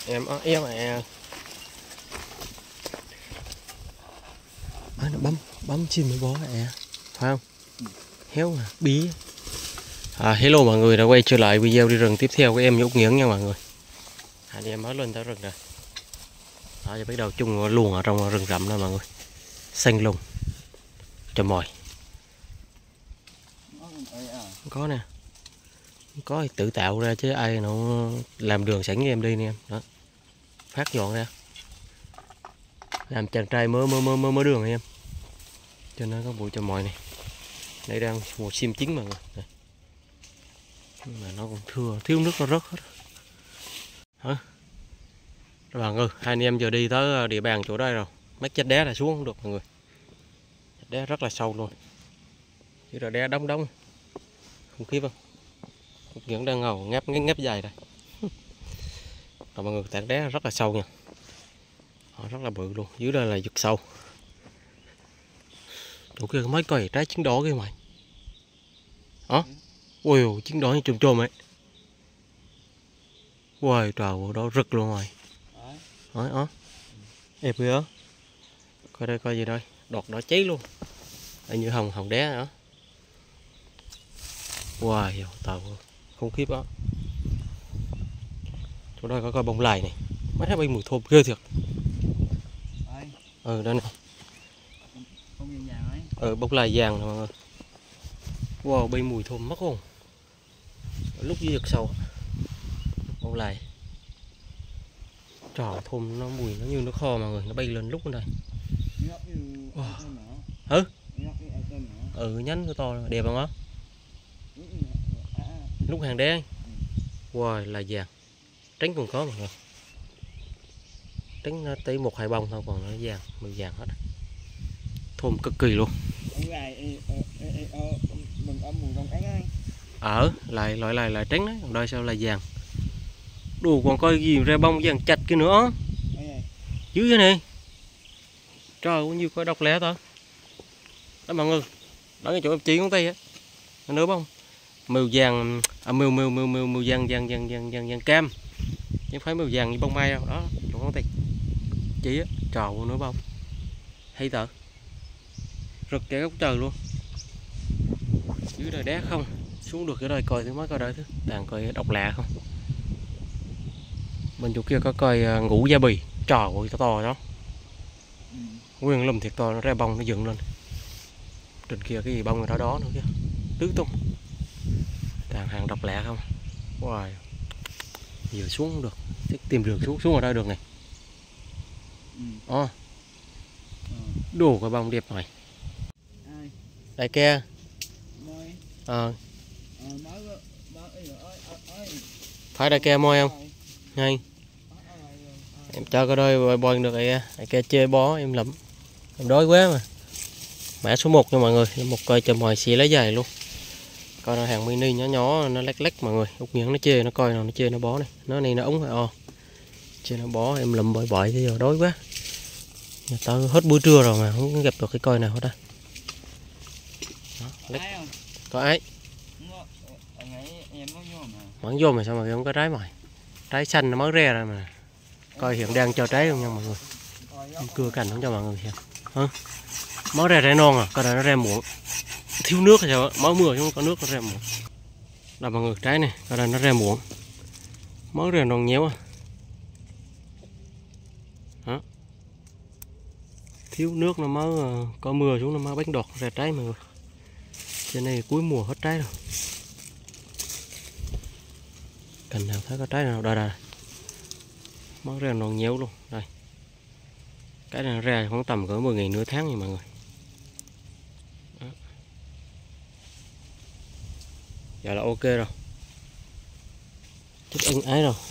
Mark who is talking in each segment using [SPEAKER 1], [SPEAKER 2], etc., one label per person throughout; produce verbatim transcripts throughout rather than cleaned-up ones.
[SPEAKER 1] Em ó em à. À, nó bấm bấm chim mới bó à, phải không? Héo à, bí. À, hello mọi người đã quay trở lại video đi rừng tiếp theo của em Úc Nghiễn nha mọi người. Anh em mới lên tới rừng rồi. Đó, giờ bắt đầu chung luồng ở trong rừng rậm đó mọi người. Xanh lùng. Cho mồi. Có nè. Có thì tự tạo ra chứ ai nó làm đường sẵn cho em đi nè em. Đó. Phát dọn ra. Làm chàng trai mơ mơ mơ mơ mơ đường em. Cho nó có bụi cho mồi này. Đây đang mùa sim chín mọi người. Đây. Nhưng mà nó còn thưa, thiếu nước nó rớt hết. Hả? Các bạn ơi, hai anh em giờ đi tới địa bàn chỗ đây rồi. Mấy chết đá là xuống không được mọi người. Chết đá rất là sâu luôn. Chỉ là đá đóng đóng. Không khiếp không? Vẫn đang ngầu ngáp ngáp, ngáp dài đây. Rồi mọi người, tảng đá rất là sâu nha. Họ rất là bự luôn, dưới đây là vực sâu. Chỗ kia có mấy cây trái trứng đỏ kia mày. Hả? Ui, trứng đỏ như chùm chùm ấy. Ui, trời đó rực luôn rồi. Đó, đó. Ê kìa. Coi đây, coi gì đây. Đọt đỏ cháy luôn. Đây như hồng, hồng đá nữa. Wow, tàu không khiếp đó. Chỗ đây có coi bông lài này. Mấy thấy bay mùi thơm ghê thiệt. Ừ, đây này. Ừ, bông lài vàng nè mọi người. Wow, bay mùi thơm mất không? Lúc dưới vực sâu. Bông lài. Trời, thơm nó mùi nó như nước kho mọi người, nó bay lên lúc bên đây. Wow. Ừ. Ừ, nhánh của to đẹp không á? Lúc hàng đen. Wow, là vàng. Tránh cũng có mọi người. Tránh nó tới một hai bông thôi, còn nó vàng, màu vàng hết. Thơm cực kỳ luôn. Ở lại loại lại lại trắng đấy, còn đây sao là vàng. Đồ còn coi gì ra bông vàng chặt kia nữa. Dưới cái này. Trời ơi, nhiêu coi độc lẻ thôi. Đó mọi người. Đó cái chỗ em chỉ ngón tay á. Nữa bông. Màu vàng, à, màu màu màu màu màu vàng vàng vàng vàng vàng vàng cam. Chứ không phải màu vàng như bông mai đâu. Đó, chỗ ngón tay. Chỉ á, trời ơi, nữa bông. Hay tợ. Rực cái gốc trời luôn. Dưới đây đá không. Xuống được cái đây coi thứ mới coi đây thứ. Đang coi độc lạ không. Bên chỗ kia có coi ngũ gia bì. Trời ơi, to to đó. Nguyên lùm thiệt to, nó ra bông nó dựng lên. Trên kia cái gì bông người đó đó nữa kìa. Tứ tung. Càng hàng độc lạ không. Wow. Giờ xuống không được. Thích tìm đường xuống, xuống ở đây được này. Ồ. Ừ. Đồ cái bông đẹp này. Đây kia. Ờ. Phải đây kia môi không? Ngay. Em cho cái đôi bò được vậy. Đây kia chê bó em lắm. Em đói quá mà. Mã số một nha mọi người. Một coi cho mồi xì lấy dài luôn. Coi nó hàng mini nhỏ nhỏ nó lách lách mọi người. Úc Nghiễn nó chê nó coi nào nó chê nó bó này. Nó này nó ống phải o. Chê nó bó em lụm bội bội thế giờ đói quá. Tao hết buổi trưa rồi mà không gặp được cái coi nào hết á. Có ai? Vẫn vô mà sao mà không có trái mày. Trái xanh nó mới ra rồi mà. Coi hiện đang cho trái không nha mọi người. Em cưa cành không cho mọi người xem. Hả? Mới ra trái non à, coi là nó ra muộn. Thiếu nước hay sao? Mới mưa chứ không có nước nó ra muộn. Là mọi người trái này, coi là nó ra muộn. Mới ra non nhéo à. Đó. Thiếu nước nó mới có mưa xuống nó mới bánh đọt ra trái mọi người. Trên này cuối mùa hết trái rồi. Cành nào thấy có trái nào đây đây. Mới ra non nhéo luôn. Đây. Cái này ra khoảng tầm cỡ mười ngày nửa tháng nha mọi người. Đó. Giờ là ok rồi. Chút ưng ái rồi.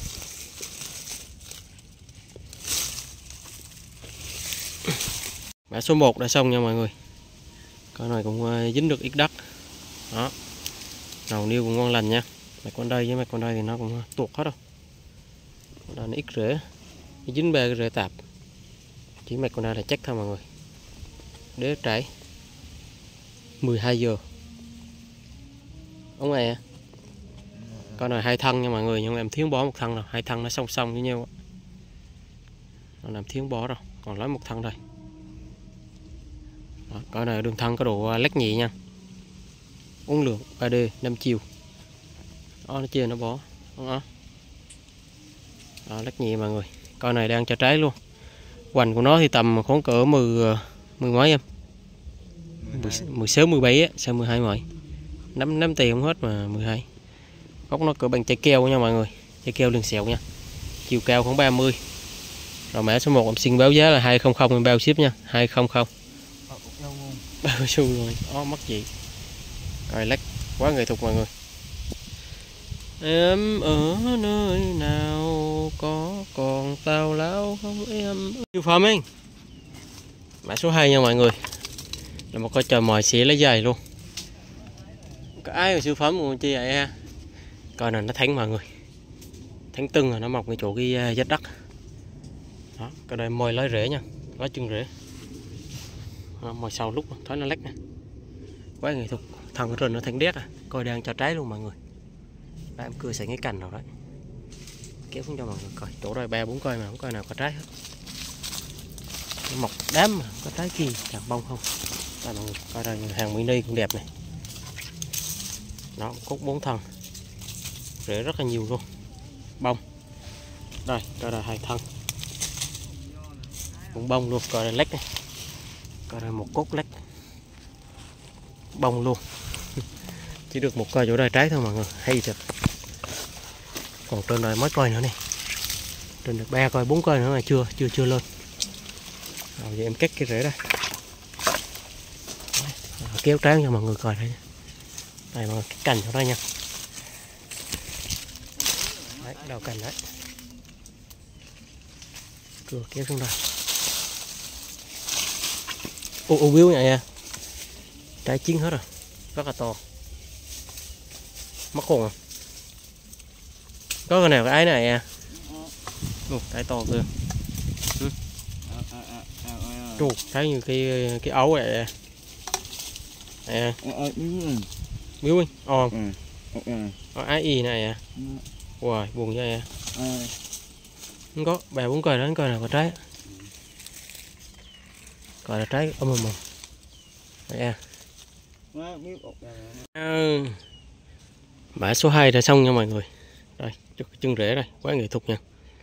[SPEAKER 1] Mã số một đã xong nha mọi người. Cái này cũng dính được ít đất. Đó. Nầu niêu cũng ngon lành nha. Mấy con đây với mấy con đây thì nó cũng tuột hết rồi. Con đây nó ít rễ. Nó dính bê cái rễ tạp. Chỉ mấy con đây là chắc thôi mọi người. Đế trái mười hai giờ. Ông này con này hai thân nha mọi người, nhưng em thiếu bó một thân rồi, hai thân nó song song với nhau. nó làm thiếu bó rồi, còn lấy một thân đây. Đó, coi này đường thân có độ lách nhị nha, uống lượng ba D năm chiều. Đó, nó chia nó bó đó. Đó, lách nhị mọi người, coi này đang cho trái luôn. Hoành của nó thì tầm khoảng cỡ mười mười mấy em, mười sáu mười bảy á, sao mười hai mọi nắm nắm tiền không hết mà mười hai. Gốc nó cỡ bằng trái keo nha mọi người, trái keo đường xẹo nha, chiều cao khoảng ba mươi. Rồi mã số một em xin báo giá là hai không không, em bao ship nha, hai không không. Bao xu rồi, ó mất gì. Rồi lách quá nghệ thuật mọi người. Em ở nơi nào có còn tao lão không em. Siêu phẩm anh. Mã số hai nha mọi người. Là một con trời mòi xỉa lấy dài luôn. Có ai mà siêu phẩm còn chi vậy ha. Coi này nó thánh mọi người. Thánh tưng rồi nó mọc ngay chỗ cái vách đất. Đó, cái đây mồi lấy rễ nha, lấy chân rễ. Đó, mồi sau lúc thấy nó lách nè. Quá nghệ thuật. Thằng ở trên nó thánh đét à. Coi đang cho trái luôn mọi người. Đã em cưa sẵn cái cành rồi đấy. Kéo xuống cho mọi người coi. Chỗ đây ba bốn coi mà không coi nào có trái hết. Nó mọc đám mà có trái kia chẳng bông không. Đây mọi người coi đây hàng mini cũng đẹp này. Nó cốt bốn thân. Rễ rất là nhiều luôn. Bông. Đây, coi là hai thân. Cũng bông luôn, coi đây lách này. Coi đây một cốt lách. Bông luôn. Chỉ được một coi chỗ đây trái thôi mọi người, hay thật. Còn trên này mới coi nữa này. Trên được ba coi, bốn coi nữa mà chưa chưa chưa lên. Rồi vậy em cắt cái rễ đây. Đấy, kéo tráng cho mọi người coi đây. Đây mọi người cái cành ở đây nha. Đấy, đầu cành đấy. Cưa kéo xuống đây. Ô ô biếu này nha. Trái chín hết rồi. Rất là to. Mất khôn à. Có cái nào cái ái này à. Ồ, cái to kìa. Ừ. Ồ, thấy như cái cái ấu vậy à. À. Biếu anh. Ồ. Có ái y này à. Wow, buồn vậy à. Không có, bà bốn coi đó, coi nào có trái. Coi là trái ôm ôm ôm. Đây à. Ừ. Mã số hai đã xong nha mọi người. Đây, chân rễ đây, quá nghệ thuật nha.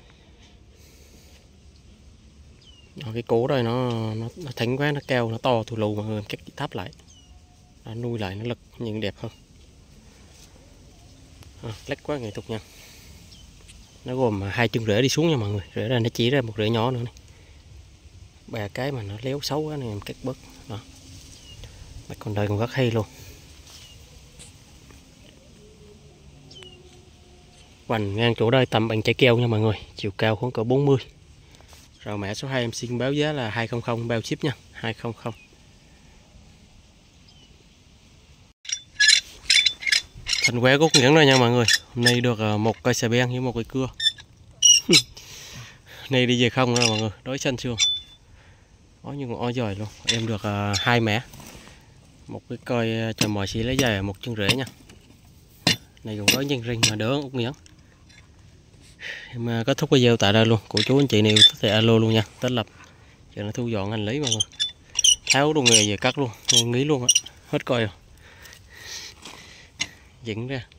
[SPEAKER 1] Đó, cái cổ đây nó nó, nó thánh quá, nó cao, nó to thù lù mọi người, cách tháp lại. Đó, nuôi lại nó lực nhìn đẹp hơn. À, lách quá nghệ thuật nha. Nó gồm hai chân rễ đi xuống nha mọi người, rễ ra nó chỉ ra một rễ nhỏ nữa này. Ba cái mà nó léo xấu quá này em cắt bớt. Đó. Còn đây còn rất hay luôn. Hoành ngang chỗ đây tầm bằng trái keo nha mọi người, chiều cao khoảng cỡ bốn mươi. Rồi mã số hai em xin báo giá là hai không không, bao ship nha, hai không không. Thành quế cốt nhẫn rồi nha mọi người. Hôm nay được một cây xà beng với một cây cưa. Nay đi về không rồi mọi người, đối xanh xương. Có nhưng còn o giỏi luôn. Em được uh, hai mẻ. Một cái coi cho mọi xí lấy dài, một chân rễ nha. Này cũng có nhân rinh mà đỡ út nhẫn. Em kết thúc video tại đây luôn. Của chú anh chị nào thích thì alo luôn nha. Tết lập giờ nó thu dọn hành lý mọi người. Tháo đồ nghề về cắt luôn, nghĩ luôn á. Hết coi rồi. Dựng ra.